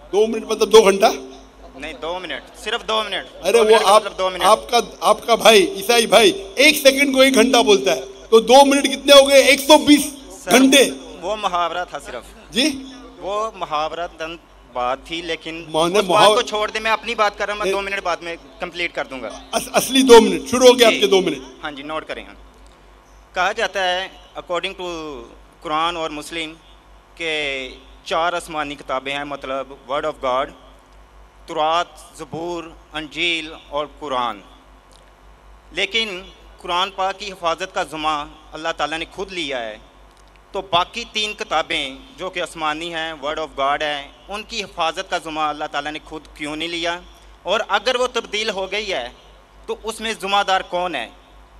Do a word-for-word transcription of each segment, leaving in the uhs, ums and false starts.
दो मिनट मतलब दो घंटा नहीं, दो मिनट, सिर्फ दो मिनट। अरे वो आप मतलब दो मिनट। आपका आपका भाई ईसाई भाई एक सेकंड को एक घंटा बोलता है, तो दो मिनट कितने हो गए? एक सौ बीस घंटे। वो मुहावरा था सिर्फ जी, वो मुहावरा दंत बात थी, लेकिन मौने उस बात मुहावर- को छोड़ दे, मैं अपनी बात कर रहा हूँ, मैं दो मिनट बाद में कंप्लीट कर दूंगा। अस, असली दो मिनट शुरू हो गए जी। आपके दो मिनट। हाँ जी, नोट करें। कहा जाता है अकॉर्डिंग टू कुरान और मुस्लिम के चार आसमानी किताबें हैं, मतलब वर्ड ऑफ गॉड, तुरात, ज़बूर, अंजील और कुरान। लेकिन कुरान पाक की हिफाजत का ज़िम्मा अल्लाह ताला ने खुद लिया है, तो बाकी तीन किताबें जो कि आसमानी हैं, वर्ड ऑफ गॉड है, उनकी हिफाजत का ज़िम्मा अल्लाह ताला ने खुद क्यों नहीं लिया? और अगर वो तब्दील हो गई है तो उसमें ज़िम्मेदार कौन है?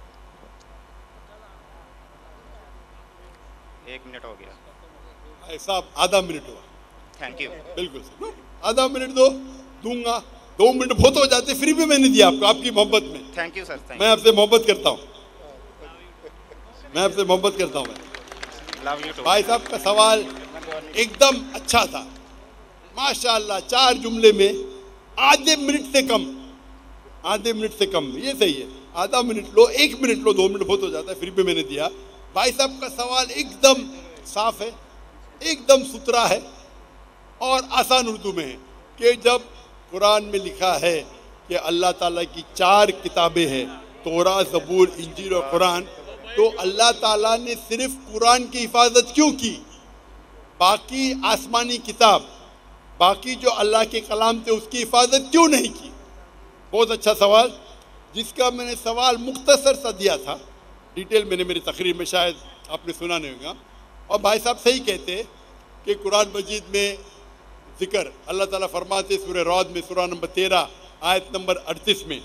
एक मिनट हो गया भाई साहब, आधा मिनट हुआ। Thank you. बिल्कुल सर, आधा मिनट दो, दूंगा। दो मिनट बहुत हो जाते, फिर भी मैंने दिया आपको, आपकी मोहब्बत में। Thank you sir. मैं आपसे मोहब्बत करता हूँ, मैं आपसे मोहब्बत करता हूँ। Love you too. भाई साहब का सवाल एकदम अच्छा था, माशाअल्लाह। चार जुमले में आधे मिनट से कम, आधे मिनट से कम, ये सही है। आधा मिनट लो, एक मिनट लो, दो मिनट बहुत हो जाता है, फिर भी मैंने दिया। भाई साहब का सवाल एकदम साफ है, एकदम सुथरा है और आसान उर्दू में है कि जब कुरान में लिखा है कि अल्लाह ताला की चार किताबें हैं, तौरात, ज़बूर, इंजील और कुरान, तो अल्लाह ताला ने सिर्फ कुरान की हिफाजत क्यों की? बाकी आसमानी किताब, बाकी जो अल्लाह के कलाम थे, उसकी हिफाजत क्यों नहीं की? बहुत अच्छा सवाल, जिसका मैंने सवाल मुख्तसर सा दिया था, डिटेल मैंने मेरी तकरीर में शायद आपने सुना नहीं होगा। और भाई साहब सही कहते हैं कि कुरान मजीद में जिक्र अल्लाह ताला फरमाते सूरह रौद में, सूरा नंबर तेरह आयत नंबर अड़तीस में,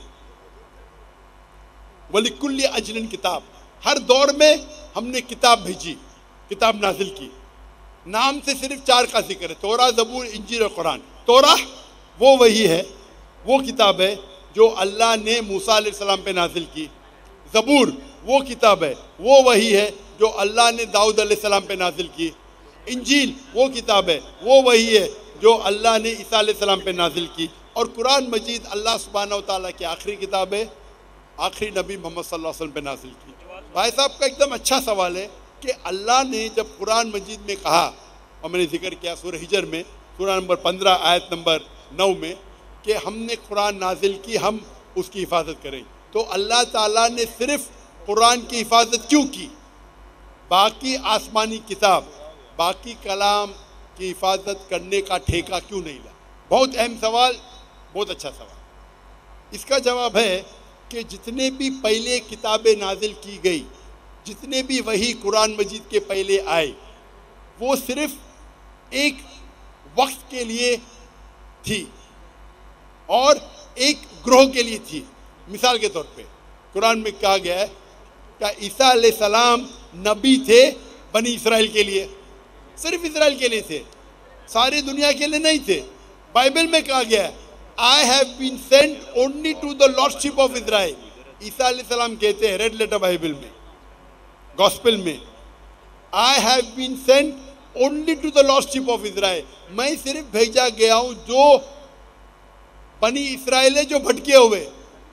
वलिकुल्ली अजलन किताब, हर दौर में हमने किताब भेजी, किताब नाजिल की। नाम से सिर्फ चार का जिक्र है, तौरा, ज़बूर, इंजील और कुरान। तौरा वो वही है, वो किताब है जो अल्लाह ने मूसा अलैहिस्सलाम पे नाजिल की। ज़बूर वो किताब है, वो वही है जो अल्लाह ने दाऊद अलैहिस्सलाम पे नाजिल की। इंजील वो किताब है, वो वही है जो अल्लाह ने ईसा अलैहिस्सलाम पे नाजिल की। और कुरान मजीद अल्लाह सुब्हानहू व तआला की आखिरी किताब है, आखिरी नबी मोहम्मद सल्लल्लाहु अलैहि वसल्लम पे नाजिल की। भाई साहब का एकदम अच्छा सवाल है कि अल्लाह ने जब कुरान मजीद में कहा, और मैंने जिक्र किया सूरह हिजर में, सूरा नंबर पंद्रह आयत नंबर नौ में, कि हमने कुरान नाजिल की, हम उसकी हिफाजत करें, तो अल्लाह ताला ने सिर्फ कुरान की हिफाजत क्यों की? बाकी आसमानी किताब, बाकी कलाम की हिफाजत करने का ठेका क्यों नहीं लिया? बहुत अहम सवाल, बहुत अच्छा सवाल। इसका जवाब है कि जितने भी पहले किताबें नाजिल की गई, जितने भी वही कुरान मजीद के पहले आए, वो सिर्फ एक वक्त के लिए थी और एक ग्रोह के लिए थी। मिसाल के तौर पे कुरान में कहा गया है कि ईसा अलैहिस्सलाम नबी थे बनी इसराइल के लिए, सिर्फ इसराइल के लिए थे, सारी दुनिया के लिए नहीं थे। बाइबल में कहा गया है, I have been sent only to the lordship of Israel. ईसा अलैहिस्सलाम कहते हैं रेड लेटर बाइबल में, गॉस्पेल में, I have been sent only to the lordship of Israel. मैं सिर्फ भेजा गया हूं जो बनी इसराइल है, जो भटके हुए।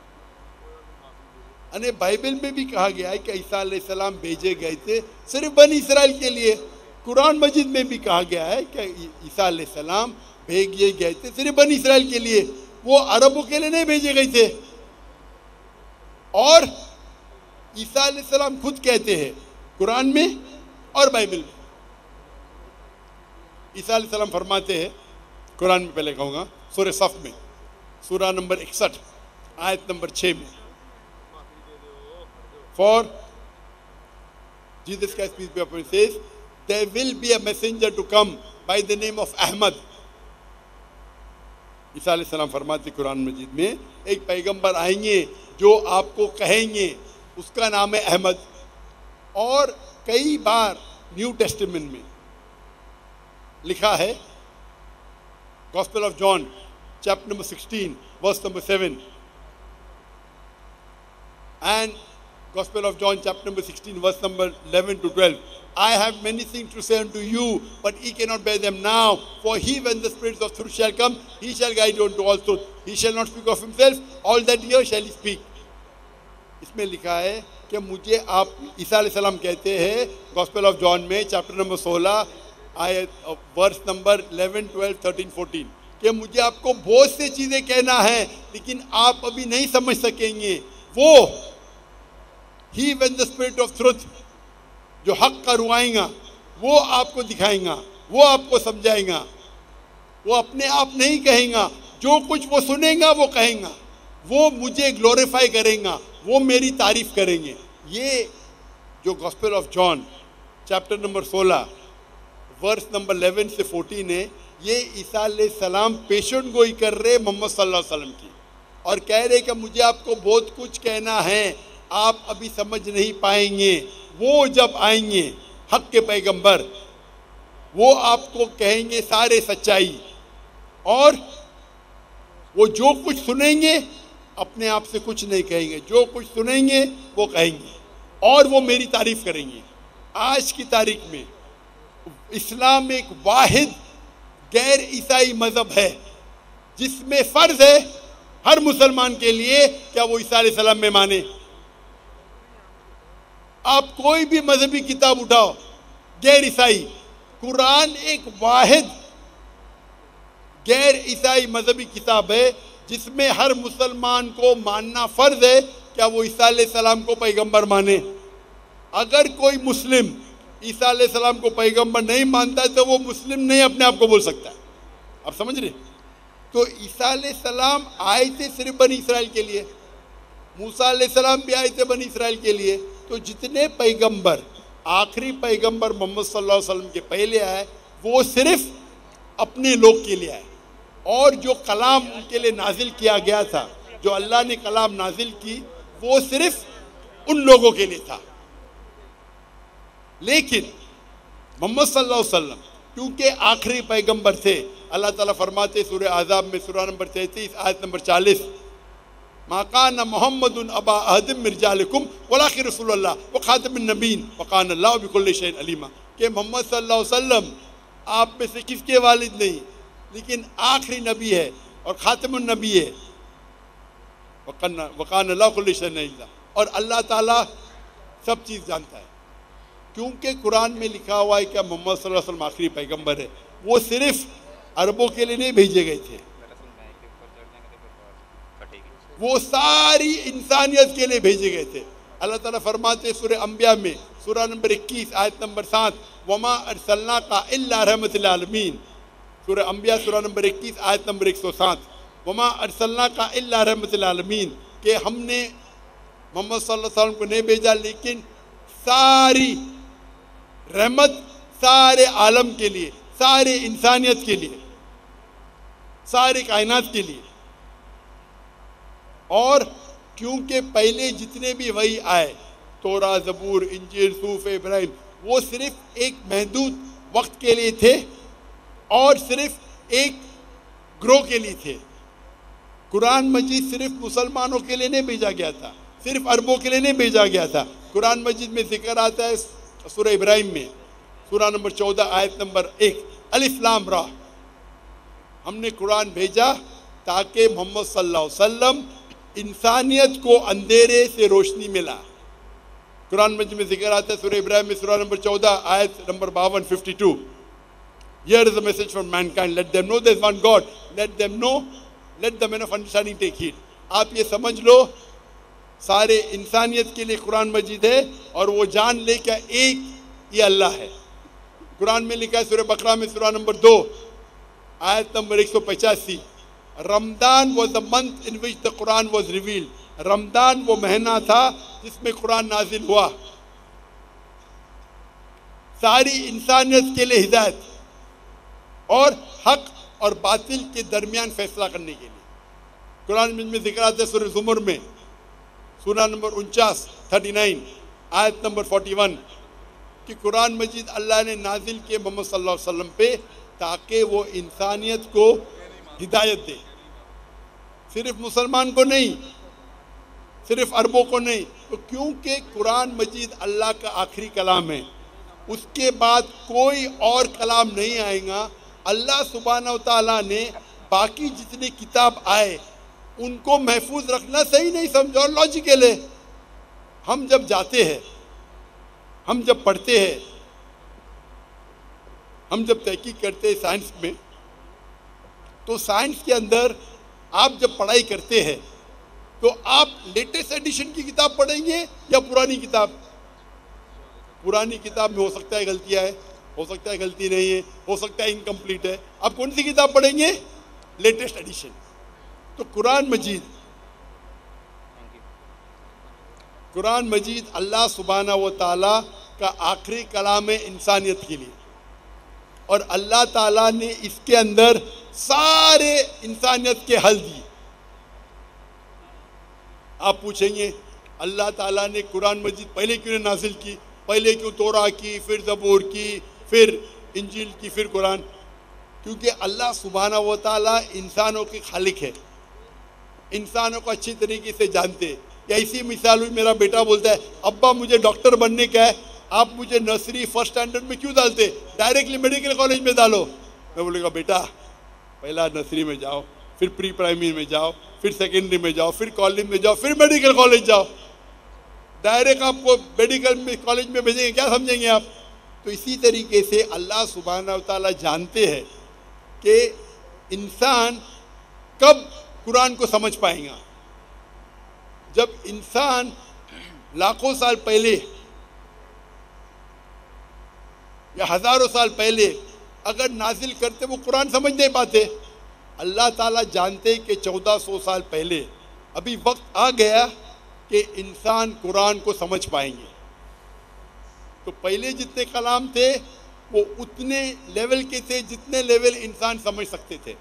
अने बाइबल में भी कहा गया है कि ईसा अलैहिस्सलाम भेजे गए थे सिर्फ बनी इसराइल के लिए। कुरान मजीद में भी कहा गया है कि ईसा अलैहिस्सलाम भेजे गए थे सिर्फ बनी इसराइल के लिए, वो अरबों के लिए नहीं भेजे गए थे। और ईसा अलैहिस्सलाम खुद कहते हैं कुरान में और बाइबल में, ईसा अलैहिस्सलाम फरमाते हैं कुरान में, पहले कहूँगा सूरह सफ में, सूरा नंबर इकसठ आयत नंबर छः में, for Jesus Christ peace be upon him says there will be a messenger to come by the name of Ahmad. ईसा अलैहिस्सलाम फरमाते कुरान मजीद में, एक पैगंबर आएंगे जो आपको कहेंगे, उसका नाम है अहमद। और कई बार न्यू टेस्टामेंट में लिखा है, gospel of John chapter number sixteen verse number seven, and Gospel of John, chapter number sixteen, verse number eleven to twelve. I have many things to say unto you, but ye cannot bear them now. For he, when the Spirit of truth shall come, he shall guide you unto all truth. He shall not speak of himself, all that he hears shall he speak. इसमें लिखा है कि मुझे आप, ईसा अलैहिस्सलाम कहते हैं gospel of John में चैप्टर नंबर सोलह आयत verse number eleven, twelve, thirteen, fourteen, कि मुझे आपको बहुत सी चीज़ें कहना है लेकिन आप अभी नहीं समझ सकेंगे। वो ही when the spirit of truth, जो हक का रुआएगा, वो आपको दिखाएगा, वो आपको समझाएगा। वो अपने आप नहीं कहेगा, जो कुछ वो सुनेगा वो कहेगा। वो मुझे ग्लोरीफाई करेगा, वो मेरी तारीफ करेंगे। ये जो gospel of John chapter number सोलह वर्स नंबर इलेवन से फोर्टीन है, ये ईसा अलैहिस्सलाम पेशेंट गोई कर रहे मोहम्मद सल्लल्लाहु अलैहि वसल्लम की, और कह रहे कि मुझे आपको बहुत कुछ कहना है, आप अभी समझ नहीं पाएंगे। वो जब आएंगे हक के पैगंबर, वो आपको कहेंगे सारे सच्चाई, और वो जो कुछ सुनेंगे अपने आप से कुछ नहीं कहेंगे, जो कुछ सुनेंगे वो कहेंगे, और वो मेरी तारीफ करेंगे। आज की तारीख में इस्लाम एक वाहिद गैर ईसाई मज़हब है जिसमें फ़र्ज़ है हर मुसलमान के लिए क्या वो ईसा अलैहिस्सलाम में माने। आप कोई भी मजहबी किताब उठाओ, गैर ईसाई, कुरान एक वाहिद गैर ईसाई मजहबी किताब है जिसमें हर मुसलमान को मानना फ़र्ज़ है क्या वो ईसा अलैहिस्सलाम को पैगंबर माने। अगर कोई मुस्लिम ईसा अलैहिस्सलाम को पैगंबर नहीं मानता है तो वो मुस्लिम नहीं अपने आप को बोल सकता है। आप समझ रहे? तो ईसा अलैहिस्सलाम आए थे सिर्फ बनी इसराइल के लिए, मूसा अलैहिस्सलाम भी आए थे बनी इसराइल के लिए। तो जितने पैगंबर, आखिरी पैगंबर मोहम्मद सल्लल्लाहु अलैहि वसल्लम के पहले आए वो सिर्फ अपने लोग के लिए आए, और जो कलाम उनके लिए नाजिल किया गया था, जो अल्लाह ने कलाम नाजिल की, वो सिर्फ उन लोगों के लिए था। लेकिन मोहम्मद सल्लल्लाहु अलैहि वसल्लम क्योंकि आखिरी पैगंबर थे, अल्लाह ताला फरमाते सूरह आज़ाब में सूरह नंबर तैंतीस आयत नंबर चालीस, मा काना मुहम्मदुन अबा अहदिम मिन रिजालिकुम वलाकिन रसूलुल्लाह व खातमुन नबीन व काना अल्लाहु बिकुल्लि शैइन अलीमा, कि मोहम्मद सल्लल्लाहु अलैहि वसल्लम आप में से किसके वालिद नहीं, लेकिन आखिरी नबी है और खातमुन नबी है, व काना व काना अल्लाहु बिकुल्लि शैइन अलीमा, और अल्लाह ताला सब चीज़ जानता है। क्योंकि कुरान में लिखा हुआ है कि मोहम्मद सल्लल्लाहु अलैहि वसल्लम आखिरी पैगंबर है। वो सिर्फ अरबों के लिए नहीं भेजे गए थे, वो सारी इंसानियत के लिए भेजे गए थे। अल्लाह ताला फरमाते सूरह अंबिया में सूरह नंबर इक्कीस आयत नंबर सात, वमा अरसलनाका इल्ला रहमतुल आलमीन, सूरह अंबिया सूरह नंबर इक्कीस आयत नंबर एक सौ सात, वमा अरसलनाका इल्ला रहमतुल आलमीन, कि हमने मोहम्मद सल्लल्लाहु अलैहि वसल्लम को नहीं भेजा लेकिन सारी रहमत सारे आलम के लिए, सारे इंसानियत के लिए, सारे कायनात के लिए। और क्योंकि पहले जितने भी वही आए, तोरा, ज़बूर, इंजील, सूफ, इब्राहिम, वो सिर्फ एक महदूद वक्त के लिए थे और सिर्फ एक ग्रोह के लिए थे। कुरान मजीद सिर्फ मुसलमानों के लिए नहीं भेजा गया था, सिर्फ अरबों के लिए नहीं भेजा गया था। कुरान मजीद में जिक्र आता है सूरह इब्राहिम में सूरह नंबर चौदह आयत नंबर एक, अलिफ लाम रा, हमने कुरान भेजा ताकि मोहम्मद सल्लल्लाहु अलैहि वसल्लम इंसानियत को अंधेरे से रोशनी मिला। कुरान मजीद में जिक्र आता है सूरह इब्राहिम में सूरह नंबर चौदह आयत नंबर बावन, fifty two, here is the message from mankind, let them know there is one God, let them know, let the man of understanding take heed. आप ये समझ लो सारे इंसानियत के लिए कुरान मजीद है, और वो जान ले क्या एक ये अल्लाह है। कुरान में लिखा है सूरह बकरा में सूरह नंबर दो आयत नंबर एक सौ पचासी, Ramadan was the month in which the Quran was revealed, रमदान वो महीना था जिसमें कुरान नाजिल हुआ सारी इंसानियत के लिए हिदायत और हक और बातिल के दरमियान फैसला करने के लिए। कुरान में जिक्र आता है सूरह ज़ुमर में सूरह नंबर उनचास थर्टी नाइन आयत नंबर फोर्टी वन, कि कुरान मजीद अल्लाह ने नाजिल किए मोहम्मद सल्लल्लाहु अलैहि वसल्लम पे ताकि वो इंसानियत को हिदायत दे, सिर्फ मुसलमान को नहीं, सिर्फ अरबों को नहीं। तो क्योंकि कुरान मजीद अल्लाह का आखिरी कलाम है, उसके बाद कोई और कलाम नहीं आएगा। अल्लाह सुब्हानहू तआला ने बाकी जितने किताब आए उनको महफूज रखना सही नहीं समझा और लॉजिकल है। हम जब जाते हैं, हम जब पढ़ते हैं, हम जब तहकीक करते हैं साइंस में, तो साइंस के अंदर आप जब पढ़ाई करते हैं तो आप लेटेस्ट एडिशन की किताब पढ़ेंगे या पुरानी किताब? पुरानी किताब में हो सकता है गलतियां है, हो सकता है गलती नहीं है, हो सकता है इनकम्प्लीट है। आप कौन सी किताब पढ़ेंगे? Latest edition. तो कुरान मजीद कुरान मजीद अल्लाह सुब्हानहू व तआला का आखिरी कलाम है इंसानियत के लिए, और अल्लाह ताला ने इसके अंदर सारे इंसानियत के हल दिए। आप पूछेंगे अल्लाह ताला ने कुरान मजीद पहले क्यों नहीं नाजिल की? पहले क्यों तौरा की, फिर ज़बूर की, फिर इंजील की, फिर कुरान? क्योंकि अल्लाह सुब्हानहू व तआला इंसानों के खालिक है, इंसानों को अच्छी तरीके से जानते हैं। या इसी मिसाल हुई, मेरा बेटा बोलता है अब्बा मुझे डॉक्टर बनने का है, आप मुझे नर्सरी फर्स्ट स्टैंडर्ड में क्यों डालते, डायरेक्टली मेडिकल कॉलेज में डालो। मैं बोलेगा बेटा पहला नर्सरी में जाओ, फिर प्री प्राइमरी में जाओ, फिर सेकेंडरी में जाओ, फिर कॉलेज में जाओ, फिर मेडिकल कॉलेज जाओ। डायरेक्ट आपको मेडिकल में कॉलेज में भेजेंगे, क्या समझेंगे आप? तो इसी तरीके से अल्लाह सुब्हानहू तआला जानते हैं कि इंसान कब कुरान को समझ पाएगा। जब इंसान लाखों साल पहले या हजारों साल पहले अगर नाजिल करते, वो कुरान समझ नहीं पाते। अल्लाह ताला जानते कि चौदह सौ साल पहले अभी वक्त आ गया कि इंसान कुरान को समझ पाएंगे। तो पहले जितने कलाम थे वो उतने लेवल के थे जितने लेवल इंसान समझ सकते थे।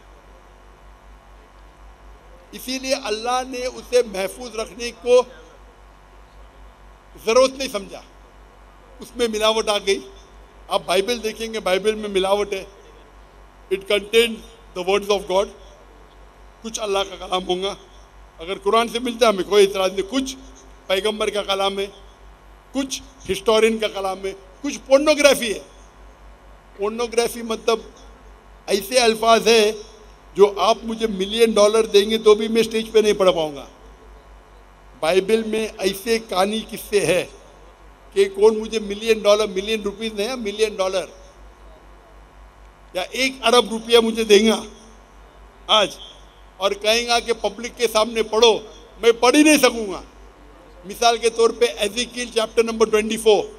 इसीलिए अल्लाह ने उसे महफूज रखने को ज़रूरत नहीं समझा, उसमें मिलावट आ गई। आप बाइबल देखेंगे, बाइबल में मिलावट है। It contain the words of God, कुछ अल्लाह का कलाम होगा। अगर कुरान से मिलता है हमें कोई इतराज़ नहीं। कुछ पैगंबर का कलाम है, कुछ हिस्टोरियन का कलाम है, कुछ पोर्नोग्राफी है। पोर्नोग्राफी मतलब ऐसे अल्फाज है जो आप मुझे मिलियन डॉलर देंगे तो भी मैं स्टेज पे नहीं पढ़ पाऊंगा। बाइबल में ऐसे कहानी किस्से है कि कौन मुझे मिलियन डॉलर, मिलियन रुपीस नहीं, मिलियन डॉलर या एक अरब रुपया मुझे देगा आज और कहेगा कि पब्लिक के सामने पढ़ो, मैं पढ़ ही नहीं सकूंगा। मिसाल के तौर पे Ezekiel chapter number twenty four,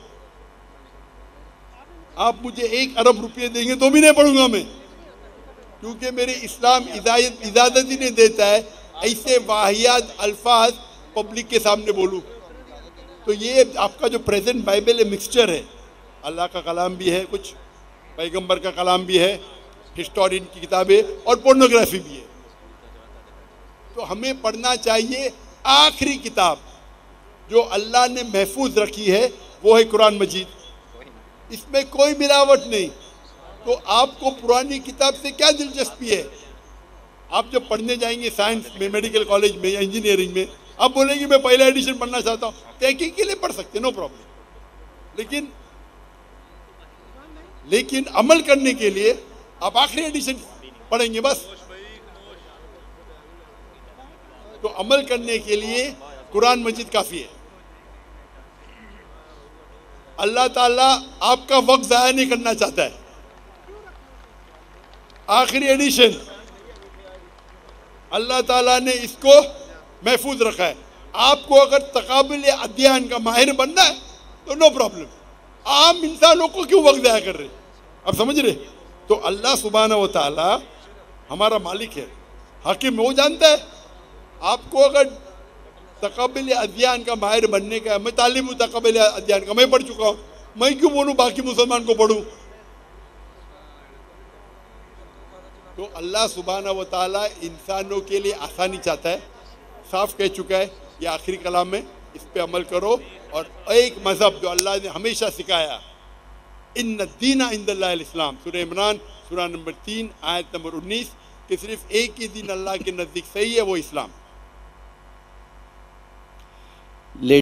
आप मुझे एक अरब रुपये देंगे तो भी नहीं पढ़ूंगा मैं, क्योंकि मेरे इस्लाम इजाजत इजाज़त ही नहीं देता है ऐसे वाहियात अल्फाज पब्लिक के सामने बोलूं। तो ये आपका जो प्रेजेंट बाइबल है मिक्सचर है, अल्लाह का कलाम भी है, कुछ पैगंबर का कलाम भी है, हिस्टोरियन की किताबें और पोर्नोग्राफी भी है। तो हमें पढ़ना चाहिए आखिरी किताब जो अल्लाह ने महफूज रखी है, वो है कुरान मजीद। इसमें कोई मिलावट नहीं। तो आपको पुरानी किताब से क्या दिलचस्पी है? आप जब पढ़ने जाएंगे साइंस में, मेडिकल कॉलेज में या इंजीनियरिंग में, आप बोलेंगे मैं पहला एडिशन पढ़ना चाहता हूँ, तहकीक के लिए पढ़ सकते, नो प्रॉब्लम। लेकिन लेकिन अमल करने के लिए आप आखिरी एडिशन पढ़ेंगे बस। तो अमल करने के लिए कुरान मजीद काफी है। अल्लाह ताला आपका वक्त जाया नहीं करना चाहता है। आखिरी एडिशन अल्लाह ताला ने इसको महफूज रखा है। आपको अगर तकाबुल अध्ययन का माहिर बनना है तो नो प्रॉब्लम। आम इंसानों को क्यों वक्त जाया कर रहे, आप समझ रहे? तो अल्लाह सुब्हानहू व तआला हमारा मालिक है, हाकिम, वो जानता है। आपको अगर तकाबुल अध्ययन का माहिर बनने का है, मैं तालीम हूँ तकाबुल अध्ययन का, मैं पढ़ चुका हूँ, मैं क्यों बोलूँ बाकी मुसलमान को पढ़ूँ? तो अल्लाह सुब्हानहू व तआला इंसानों के लिए आसानी चाहता है, साफ कह चुका है ये आखिरी कलाम में, इस पे अमल करो। और एक मज़हब जो अल्लाह ने हमेशा सिखाया, इन्न दीना इंदल्लाहिल इस्लाम, सूरह इमरान सूरह नंबर तीन आयत नंबर उन्नीस, कि सिर्फ एक ही दिन अल्लाह के नज़दीक सही है, वो इस्लाम।